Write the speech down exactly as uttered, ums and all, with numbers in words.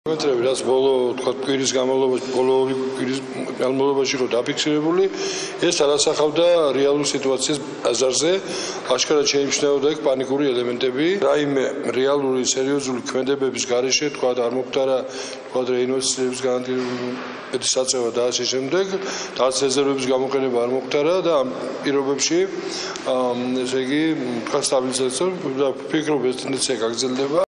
მეტრები რაც ბოლო თქვა კვირის განმავლობაში ბოლო ორი კვირის განმავლობაში რო დაფიქსირებული ეს არასახავდა რეალურ სიტუაციას ბაზარზე აშკარად შეიმჩნეოდა ეგ პანიკური ელემენტები რაიმე რეალური სერიოზული ქმედებების გარეშე თქვა არ მოხდარა თქვა რეინვესტიციების განადგურების საწევა და ასე შემდეგ და რეზერვების გამოყენება არ მოხდარა და ამ პირობებში ესე იგი თქვა სტაბილიზაცია და ფიქრობ ეს ტენდენცია გაგრძელდება